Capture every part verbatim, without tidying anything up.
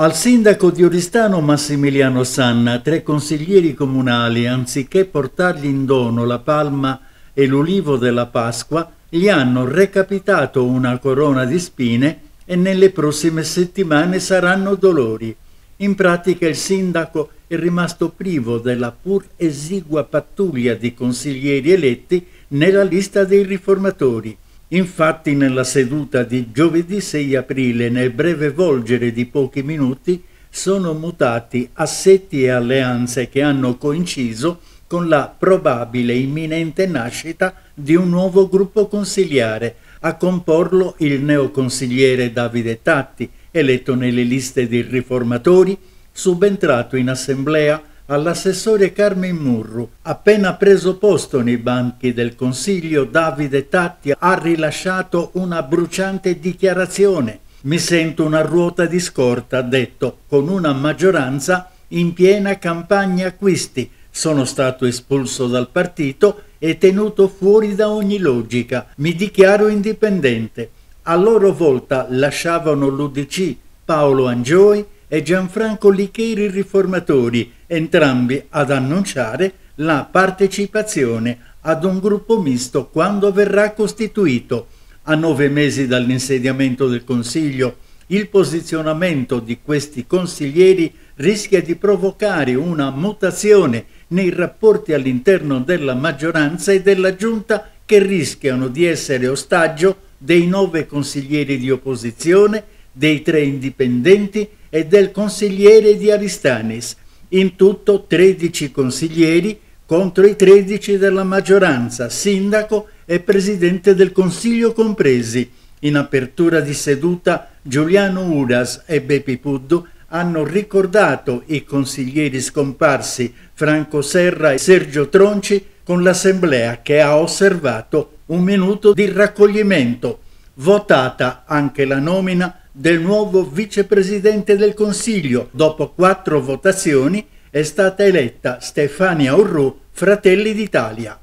Al sindaco di Oristano Massimiliano Sanna, tre consiglieri comunali, anziché portargli in dono la palma e l'ulivo della Pasqua, gli hanno recapitato una corona di spine e nelle prossime settimane saranno dolori. In pratica il sindaco è rimasto privo della pur esigua pattuglia di consiglieri eletti nella lista dei riformatori. Infatti nella seduta di giovedì sei aprile, nel breve volgere di pochi minuti, sono mutati assetti e alleanze che hanno coinciso con la probabile imminente nascita di un nuovo gruppo consiliare. A comporlo il neoconsigliere Davide Tatti, eletto nelle liste dei riformatori, subentrato in assemblea all'assessore Carmen Murru. Appena preso posto nei banchi del Consiglio, Davide Tatti ha rilasciato una bruciante dichiarazione. Mi sento una ruota di scorta, ha detto, con una maggioranza in piena campagna acquisti. Sono stato espulso dal partito e tenuto fuori da ogni logica. Mi dichiaro indipendente. A loro volta lasciavano l'U D C Paolo Angioi e Gianfranco Licheri riformatori, entrambi ad annunciare la partecipazione ad un gruppo misto quando verrà costituito. A nove mesi dall'insediamento del Consiglio, il posizionamento di questi consiglieri rischia di provocare una mutazione nei rapporti all'interno della maggioranza e della Giunta, che rischiano di essere ostaggio dei nove consiglieri di opposizione, dei tre indipendenti e del consigliere di Aristanis. In tutto tredici consiglieri contro i tredici della maggioranza, sindaco e presidente del Consiglio compresi. In apertura di seduta Giuliano Uras e Bepi Puddu hanno ricordato i consiglieri scomparsi Franco Serra e Sergio Tronci con l'assemblea, che ha osservato un minuto di raccoglimento. Votata anche la nomina del nuovo vicepresidente del Consiglio. Dopo quattro votazioni è stata eletta Stefania Urru, Fratelli d'Italia.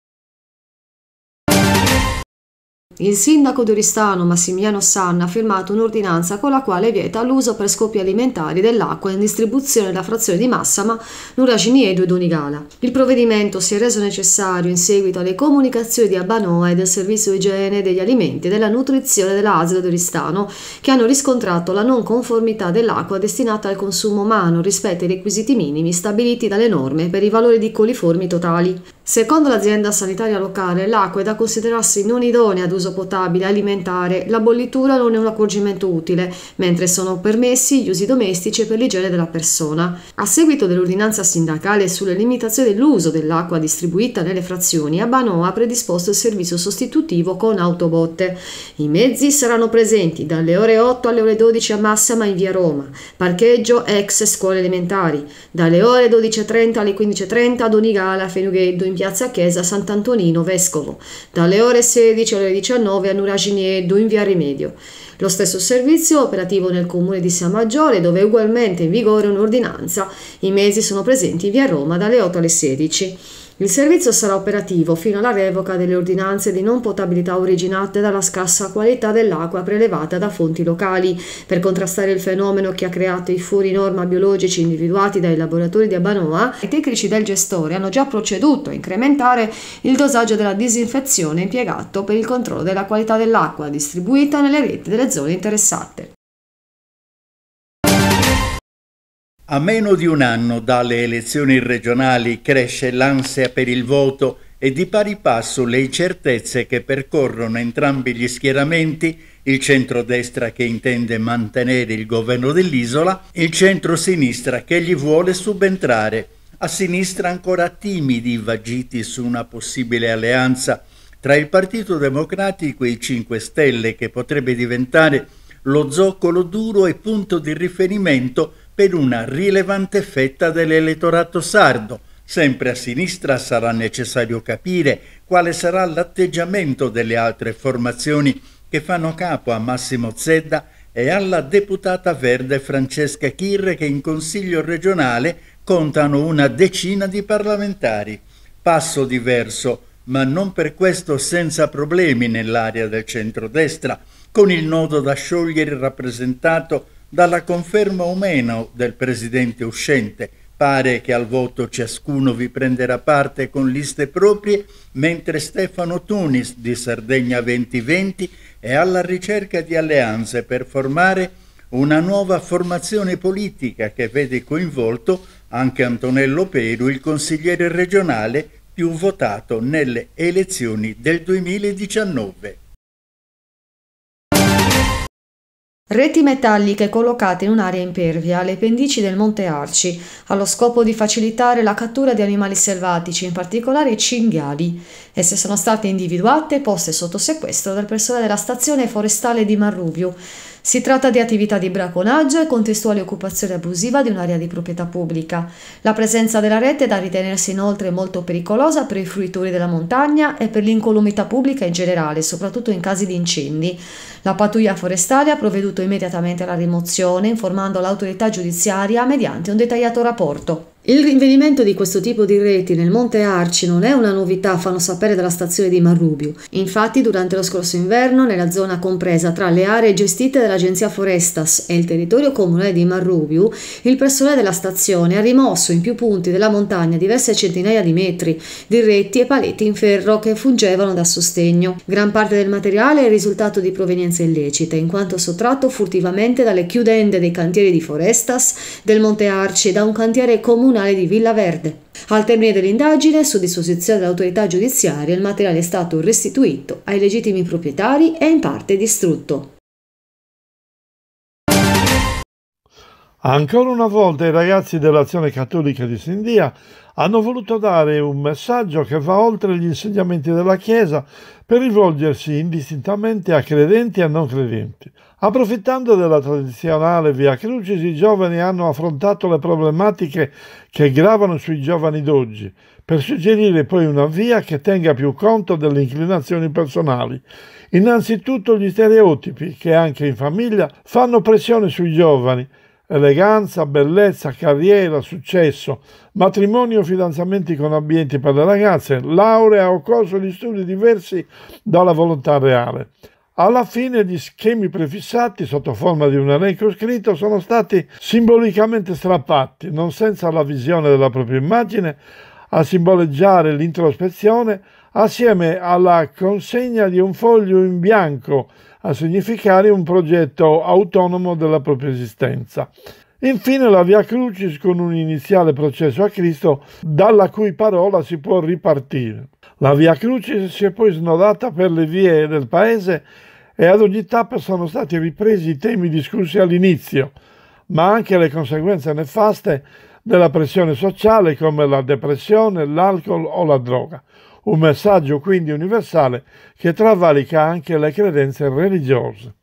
Il sindaco di Oristano Massimiliano Sanna ha firmato un'ordinanza con la quale vieta l'uso per scopi alimentari dell'acqua in distribuzione della frazione di Massama, Nuraginiedo e Donigala. Il provvedimento si è reso necessario in seguito alle comunicazioni di Abbanoa e del Servizio di Igiene degli Alimenti e della Nutrizione dell'A S L di Oristano, che hanno riscontrato la non conformità dell'acqua destinata al consumo umano rispetto ai requisiti minimi stabiliti dalle norme per i valori di coliformi totali. Secondo l'azienda sanitaria locale, l'acqua è da considerarsi non idonea ad uso potabile alimentare, la bollitura non è un accorgimento utile, mentre sono permessi gli usi domestici e per l'igiene della persona. A seguito dell'ordinanza sindacale sulle limitazioni dell'uso dell'acqua distribuita nelle frazioni, Abbanoa ha predisposto il servizio sostitutivo con autobotte. I mezzi saranno presenti dalle ore otto alle ore dodici a Massama in via Roma, parcheggio ex scuole elementari, dalle ore dodici e trenta alle quindici e trenta a Donigala, Fenugheddo, in piazza Chiesa Sant'Antonino Vescovo, dalle ore sedici alle ore diciannove a Nuraginiedo in via Rimedio. Lo stesso servizio operativo nel comune di San Maggiore, dove è ugualmente in vigore un'ordinanza. I mezzi sono presenti in via Roma dalle otto alle sedici. Il servizio sarà operativo fino alla revoca delle ordinanze di non potabilità originate dalla scarsa qualità dell'acqua prelevata da fonti locali. Per contrastare il fenomeno che ha creato i fuori norma biologici individuati dai laboratori di Abbanoa, i tecnici del gestore hanno già proceduto a incrementare il dosaggio della disinfezione impiegato per il controllo della qualità dell'acqua distribuita nelle reti delle zone interessate. A meno di un anno dalle elezioni regionali cresce l'ansia per il voto e di pari passo le incertezze che percorrono entrambi gli schieramenti, il centrodestra che intende mantenere il governo dell'isola, il centrosinistra che gli vuole subentrare. A sinistra ancora timidi, vagiti su una possibile alleanza tra il Partito Democratico e i cinque Stelle, che potrebbe diventare lo zoccolo duro e punto di riferimento per una rilevante fetta dell'elettorato sardo. Sempre a sinistra sarà necessario capire quale sarà l'atteggiamento delle altre formazioni che fanno capo a Massimo Zedda e alla deputata verde Francesca Chirre, che in Consiglio regionale contano una decina di parlamentari. Passo diverso, ma non per questo senza problemi nell'area del centrodestra, con il nodo da sciogliere rappresentato dalla conferma o meno del presidente uscente. Pare che al voto ciascuno vi prenderà parte con liste proprie, mentre Stefano Tunis di Sardegna duemilaventi è alla ricerca di alleanze per formare una nuova formazione politica che vede coinvolto anche Antonello Peru, il consigliere regionale più votato nelle elezioni del duemiladiciannove. Reti metalliche collocate in un'area impervia alle pendici del Monte Arci, allo scopo di facilitare la cattura di animali selvatici, in particolare cinghiali. Esse sono state individuate e poste sotto sequestro dal personale della stazione forestale di Marrubiu. Si tratta di attività di bracconaggio e contestuale occupazione abusiva di un'area di proprietà pubblica. La presenza della rete è da ritenersi inoltre molto pericolosa per i fruitori della montagna e per l'incolumità pubblica in generale, soprattutto in casi di incendi. La pattuglia forestale ha provveduto immediatamente alla rimozione, informando l'autorità giudiziaria mediante un dettagliato rapporto. Il rinvenimento di questo tipo di reti nel Monte Arci non è una novità, fanno sapere dalla stazione di Marrubiu. Infatti, durante lo scorso inverno, nella zona compresa tra le aree gestite dall'agenzia Forestas e il territorio comunale di Marrubiu, il personale della stazione ha rimosso in più punti della montagna diverse centinaia di metri di reti e paletti in ferro che fungevano da sostegno. Gran parte del materiale è il risultato di provenienze illecite, in quanto sottratto furtivamente dalle chiudende dei cantieri di Forestas del Monte Arci e da un cantiere comunale di Villa Verde. Al termine dell'indagine, su disposizione dell'autorità giudiziaria, il materiale è stato restituito ai legittimi proprietari e in parte distrutto. Ancora una volta i ragazzi dell'Azione Cattolica di Sindia hanno voluto dare un messaggio che va oltre gli insegnamenti della Chiesa per rivolgersi indistintamente a credenti e a non credenti. Approfittando della tradizionale Via Crucis, i giovani hanno affrontato le problematiche che gravano sui giovani d'oggi, per suggerire poi una via che tenga più conto delle inclinazioni personali. Innanzitutto gli stereotipi che anche in famiglia fanno pressione sui giovani: eleganza, bellezza, carriera, successo, matrimonio o fidanzamenti con ambienti per le ragazze, laurea o corso di studi diversi dalla volontà reale. Alla fine gli schemi prefissati sotto forma di un elenco scritto sono stati simbolicamente strappati, non senza la visione della propria immagine, a simboleggiare l'introspezione, assieme alla consegna di un foglio in bianco a significare un progetto autonomo della propria esistenza. Infine la Via Crucis con un iniziale processo a Cristo dalla cui parola si può ripartire. La Via Crucis si è poi snodata per le vie del paese e ad ogni tappa sono stati ripresi i temi discussi all'inizio, ma anche le conseguenze nefaste della pressione sociale come la depressione, l'alcol o la droga. Un messaggio quindi universale che travalica anche le credenze religiose.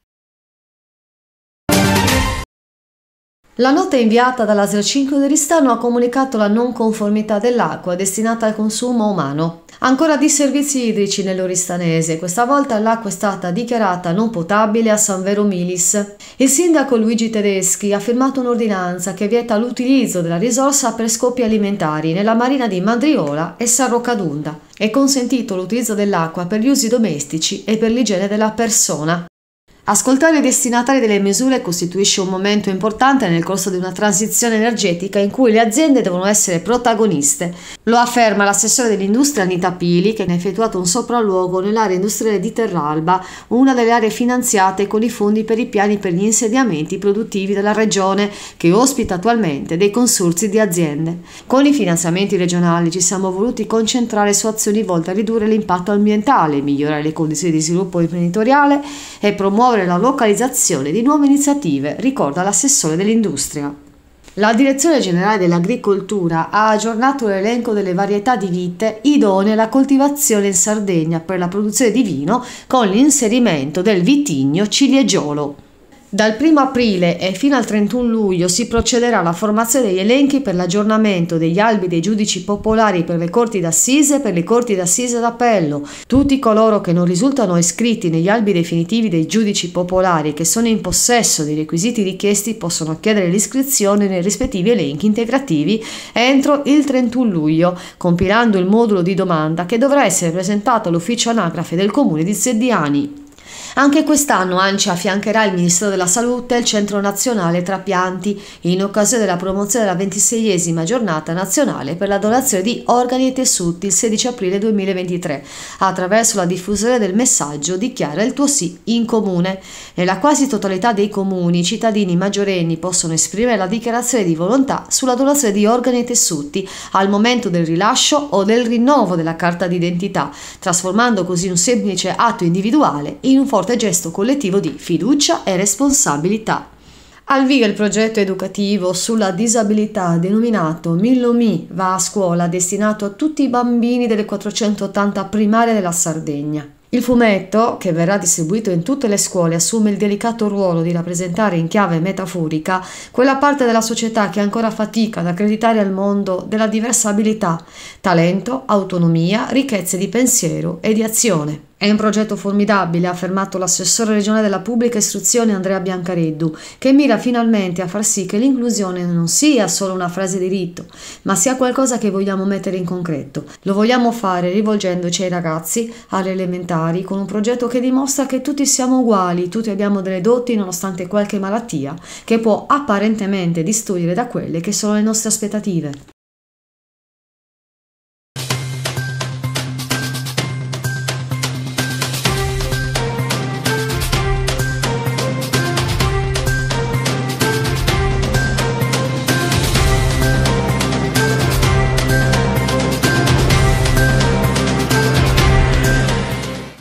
La nota inviata dall'A S L cinque di Oristano ha comunicato la non conformità dell'acqua destinata al consumo umano. Ancora disservizi idrici nell'Oristanese, questa volta l'acqua è stata dichiarata non potabile a San Vero Milis. Il sindaco Luigi Tedeschi ha firmato un'ordinanza che vieta l'utilizzo della risorsa per scopi alimentari nella marina di Mandriola e San Roccadunda. È consentito l'utilizzo dell'acqua per gli usi domestici e per l'igiene della persona. Ascoltare i destinatari delle misure costituisce un momento importante nel corso di una transizione energetica in cui le aziende devono essere protagoniste. Lo afferma l'assessore dell'industria Anita Pili, che ha effettuato un sopralluogo nell'area industriale di Terralba, una delle aree finanziate con i fondi per i piani per gli insediamenti produttivi della regione, che ospita attualmente dei consorzi di aziende. Con i finanziamenti regionali ci siamo voluti concentrare su azioni volte a ridurre l'impatto ambientale, migliorare le condizioni di sviluppo imprenditoriale e promuovere la localizzazione di nuove iniziative, ricorda l'assessore dell'industria. La Direzione Generale dell'Agricoltura ha aggiornato l'elenco delle varietà di vite idonee alla coltivazione in Sardegna per la produzione di vino con l'inserimento del vitigno ciliegiolo. Dal primo aprile e fino al trentuno luglio si procederà alla formazione degli elenchi per l'aggiornamento degli albi dei giudici popolari per le corti d'assise e per le corti d'assise d'appello. Tutti coloro che non risultano iscritti negli albi definitivi dei giudici popolari che sono in possesso dei requisiti richiesti possono chiedere l'iscrizione nei rispettivi elenchi integrativi entro il trentuno luglio, compilando il modulo di domanda che dovrà essere presentato all'ufficio anagrafe del comune di Zeddiani. Anche quest'anno ANCI affiancherà il Ministero della Salute e il Centro Nazionale Trapianti in occasione della promozione della ventiseiesima giornata nazionale per la donazione di organi e tessuti il sedici aprile duemilaventitré, attraverso la diffusione del messaggio "Dichiara il tuo sì in comune". Nella quasi totalità dei comuni i cittadini maggiorenni possono esprimere la dichiarazione di volontà sulla donazione di organi e tessuti al momento del rilascio o del rinnovo della carta d'identità, trasformando così un semplice atto individuale in un forte gesto collettivo di fiducia e responsabilità. Al via il progetto educativo sulla disabilità denominato Millomi va a scuola, destinato a tutti i bambini delle quattrocentottanta primarie della Sardegna. Il fumetto, che verrà distribuito in tutte le scuole, assume il delicato ruolo di rappresentare in chiave metaforica quella parte della società che ancora fatica ad accreditare al mondo della diversa abilità, talento, autonomia, ricchezze di pensiero e di azione. È un progetto formidabile, ha affermato l'assessore regionale della pubblica istruzione Andrea Biancareddu, che mira finalmente a far sì che l'inclusione non sia solo una frase di rito, ma sia qualcosa che vogliamo mettere in concreto. Lo vogliamo fare rivolgendoci ai ragazzi, alle elementari, con un progetto che dimostra che tutti siamo uguali, tutti abbiamo delle doti nonostante qualche malattia che può apparentemente distogliere da quelle che sono le nostre aspettative.